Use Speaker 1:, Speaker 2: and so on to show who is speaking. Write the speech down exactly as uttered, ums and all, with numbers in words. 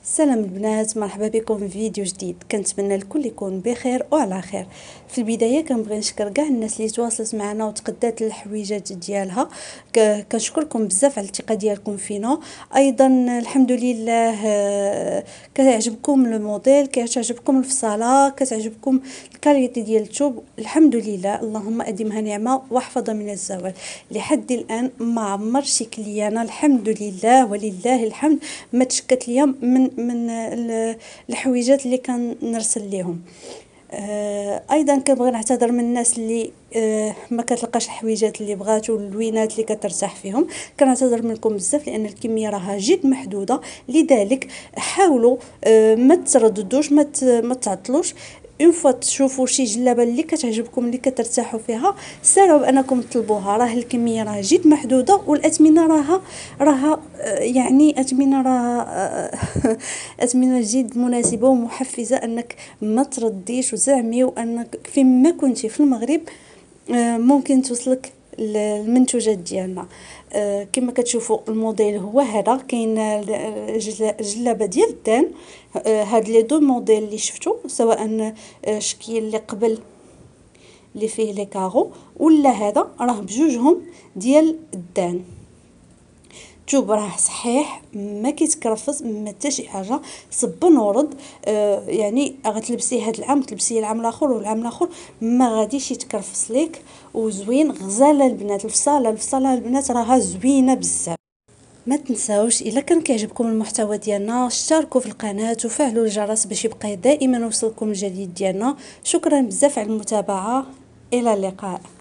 Speaker 1: سلام البنات، مرحبا بكم في فيديو جديد. كنتمنى الكل يكون بخير وعلى خير. في البدايه كنبغي نشكر كاع الناس اللي تواصلت معنا وتقدات الحويجات ديالها. كنشكركم بزاف على الثقه ديالكم فينا. ايضا الحمد لله آه، كيعجبكم الموديل، كتعجبكم الفصاله، كتعجبكم الكاليتي ديال الثوب. الحمد لله، اللهم اديمها نعمه واحفظها من الزوال. لحد الان ما عمر شي كليانه الحمد لله ولله الحمد ما تشكت ليا من من الحويجات اللي كنرسل لهم. آه ايضا كنبغي نعتذر من الناس اللي آه ما كتلقاش الحويجات اللي بغات واللوينات اللي كترتاح فيهم. كنعتذر منكم بزاف لان الكميه راها جد محدوده، لذلك حاولوا آه ما ترددوش، ما ما تعطلوش. اون فوا تشوفوا شي جلابه اللي كتعجبكم اللي كترتاحوا فيها، ساروا بانكم تطلبوها. راه الكميه راه جد محدوده والاثمنه راها راها يعني اثمنه راها اثمنه جد مناسبه ومحفزه انك ما ترديش وزعمي، وانك فين ما كنتي في المغرب ممكن توصلك المنتوجات ديالنا. آه كما كتشوفوا الموديل هو هذا. كاين جلابه ديال الدان. آه هاد لي دو موديل اللي شفتوا، سواء آه شكل اللي قبل اللي فيه لي كارو ولا هذا، راه بجوجهم ديال الدان. الثوب راه صحيح، ما كيتكرفص ما حتى شي حاجه، صبن ورد. آه يعني غتلبسيه هاد العام تلبسيه العام الاخر والعام الاخر ما غاديش يتكرفص ليك، وزوين. غزاله البنات، الفصاله الفصاله البنات راها زوينه بزاف. ما تنساوش الا كان كيعجبكم المحتوى ديالنا اشتركوا في القناه وفعلوا الجرس باش يبقى دائما يوصلكم الجديد ديالنا. شكرا بزاف على المتابعه، الى اللقاء.